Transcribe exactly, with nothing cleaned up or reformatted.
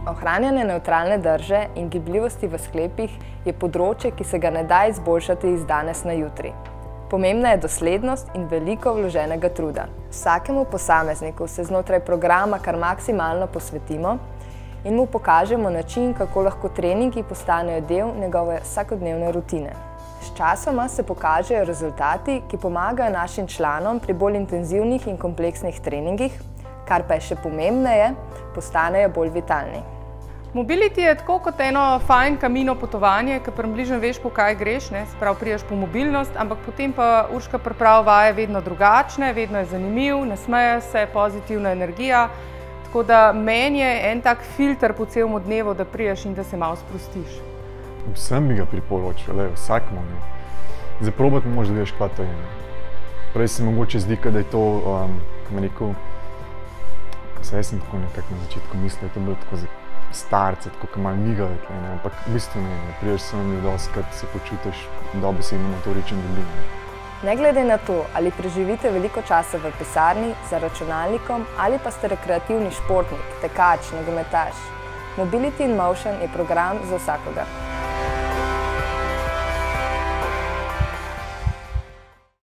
Ohranjanje nevtralne drže in gibljivosti v sklepih je področje, ki se ga ne da izboljšati iz danes na jutri. Pomembna je doslednost in veliko vloženega truda. Vsakemu posamezniku se znotraj programa kar maksimalno posvetimo in mu pokažemo način, kako lahko treningi postanejo del njegove vsakodnevne rutine. Sčasoma se pokažejo rezultati, ki pomagajo našim članom pri bolj intenzivnih in kompleksnih treningih, kar pa je še pomembneje, postanejo bolj vitalni. Mobility je tako kot eno fajn kamino potovanje, ki približno veš, po kaj greš, ne, se pravi, priješ po mobilnost, ampak potem pa Urška pripravi vaje vedno drugačne, vedno je zanimiv, nasmeje se, pozitivna energija. Tako da meni je en tak filter po celem dnevu, da priješ in da se malo sprostiš. Vsem bi ga priporočil, le vsakmu. Zdaj probati moraš, da veš, kaj to je. Prej se mogoče zdi, da je to, um, kako mi rekel, saj sem tako nekako na začetku mislil, da je to bilo tako za starce, tako kot malo migave, ampak v bistvu ne, ne priješ se nam dostikrat se počutiš dobesedno motoričen debil. Ne glede na to, ali preživite veliko časa v pisarni, za računalnikom ali pa ste rekreativni športnik, tekač, nogometaš, Mobility in Motion je program za vsakogar.